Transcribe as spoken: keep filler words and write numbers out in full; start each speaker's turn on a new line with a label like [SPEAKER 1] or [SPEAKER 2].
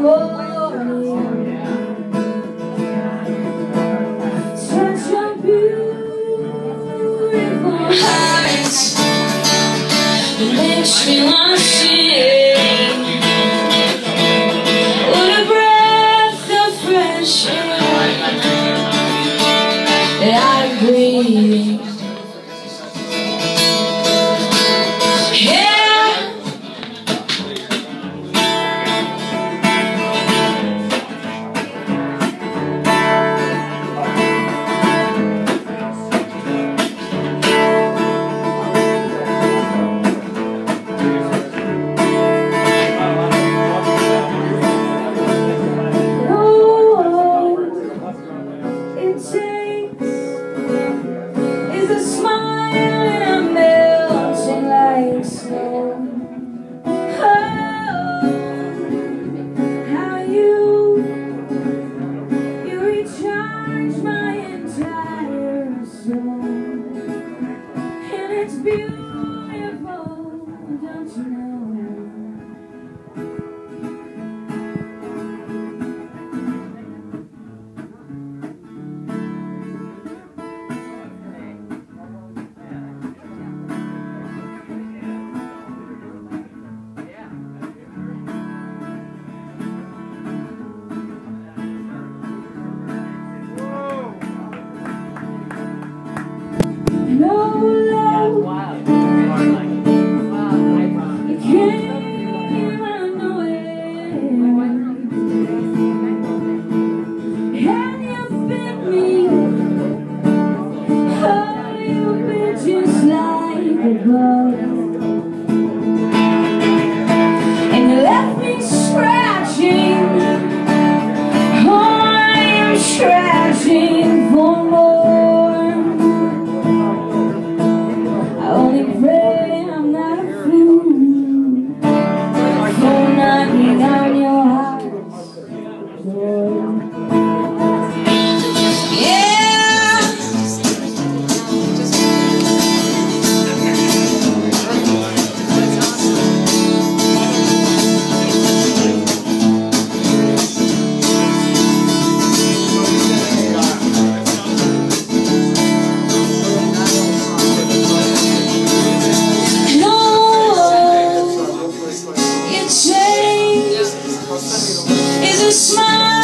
[SPEAKER 1] morning. Such a beautiful heart that makes me want to sing. What a breath of fresh air that I breathe. Is a smile and I'm melting like snow. Oh, how you you recharge my entire soul, and it's beautiful, don't you know? No love, you can't run away, and you fit me. Oh, you've been just like a bug, and you left me scratching. Oh, I am scratching for more. I'm not a fool for knocking on your house door. Yeah, is a smile.